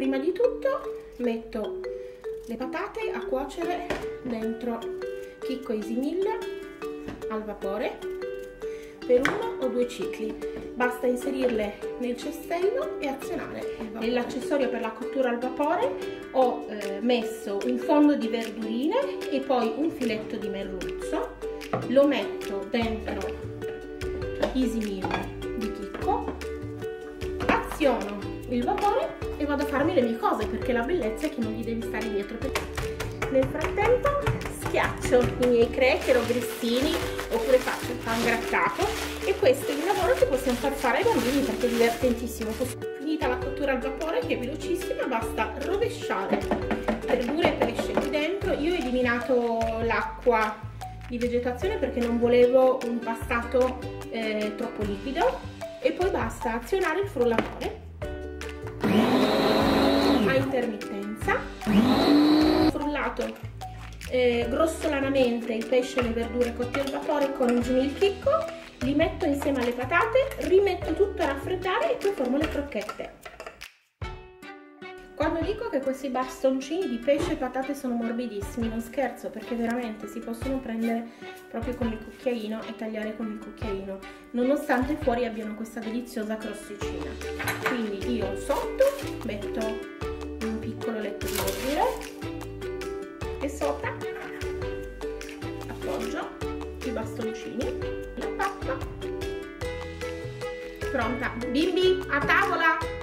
Prima di tutto metto le patate a cuocere dentro chicco Easy Mill al vapore per 1 o 2 cicli. Basta inserirle nel cestello e azionare. Nell'accessorio per la cottura al vapore ho messo un fondo di verdurine e poi un filetto di merluzzo. Lo metto dentro Easy Mill di chicco, aziono il vapore e vado a farmi le mie cose, perché la bellezza è che non gli devi stare dietro. Nel frattempo schiaccio i miei cracker o grissini oppure faccio il pan grattato, e questo è il lavoro che possiamo far fare ai bambini perché è divertentissimo. Finita la cottura al vapore, che è velocissima, basta rovesciare verdure e pesce qui dentro. Io ho eliminato l'acqua di vegetazione perché non volevo un pastato troppo liquido, e poi basta azionare il frullatore a intermittenza. Frullato grossolanamente il pesce e le verdure cotti al vapore con il chicco, li metto insieme alle patate, rimetto tutto a raffreddare e poi formo le crocchette. Quando dico che questi bastoncini di pesce e patate sono morbidissimi, non scherzo, perché veramente si possono prendere proprio con il cucchiaino e tagliare con il cucchiaino, nonostante fuori abbiano questa deliziosa crosticina. Quindi io sotto metto un piccolo letto di verdure e sopra appoggio i bastoncini, la pappa. Pronta, bimbi, a tavola!